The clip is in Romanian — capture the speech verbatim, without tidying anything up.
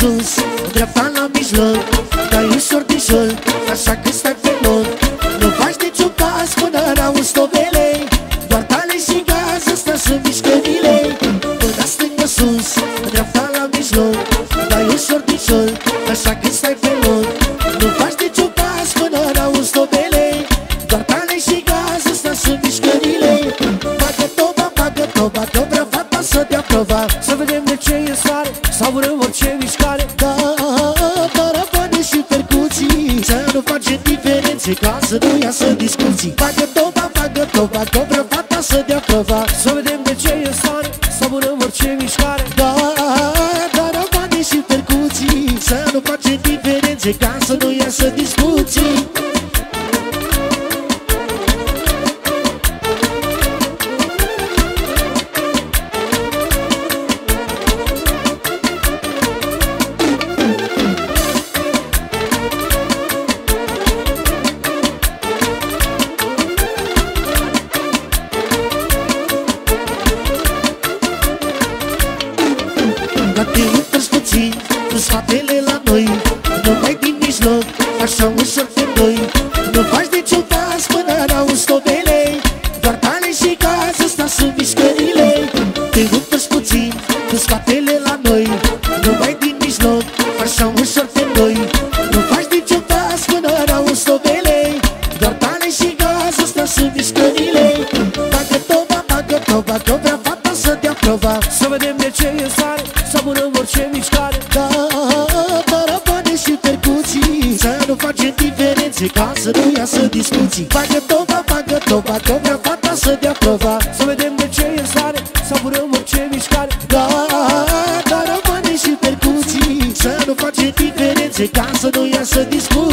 sus, dreapta la mijloc, dai ușor din jur, așa că stai pe loc. Nu faci niciun pas până n-auzi tobelei, doar tale și gaz, astea sunt mișcările. Până stângă sus, dreapta la mijloc, dai ușor din jur, așa că stai pe loc. Nu faci niciun pas până n-auzi tobelei, doar tale și gaz, astea sunt mișcările. Bagă toba, bagă toba, că vrea fata să dea proba. Să vedem de ce e soare, savurăm orice mișcare. Da, tarabane și percuții, să nu facem diferențe, ca să nu iasă discuții. Bagă toba, bagă toba, că vrea fata să dea proba. Să vedem de ce e soare, savurăm orice mișcare. Da, tarabane și percuții, să nu facem diferențe, ca să nu iasă discuții. Spatele la noi, numai din mijloc, așa ușor pe doi. Nu faci niciun pas până n-auzi tobelei, doar tale și gaz, astea sunt mișcările. Te întâlți puțin, cu spatele la noi, numai din mijloc, așa ușor pe doi. Nu faci niciun pas până n-auzi tobelei, doar tale și gaz, astea sunt mișcările. Bagă toba, bagă toba, că vrea fata să dea proba. Să vedem de ce e soare, savurăm orice mișcare. Da, tarabane și percuții, să nu facem diferențe, ca să nu iasă discuții. Bagă toba, bagă toba, că vrea fata să dea proba. Să vedem de ce e soare, savurăm orice mișcare. Da, tarabane și percuții, să nu facem diferențe, ca să nu iasă discuții.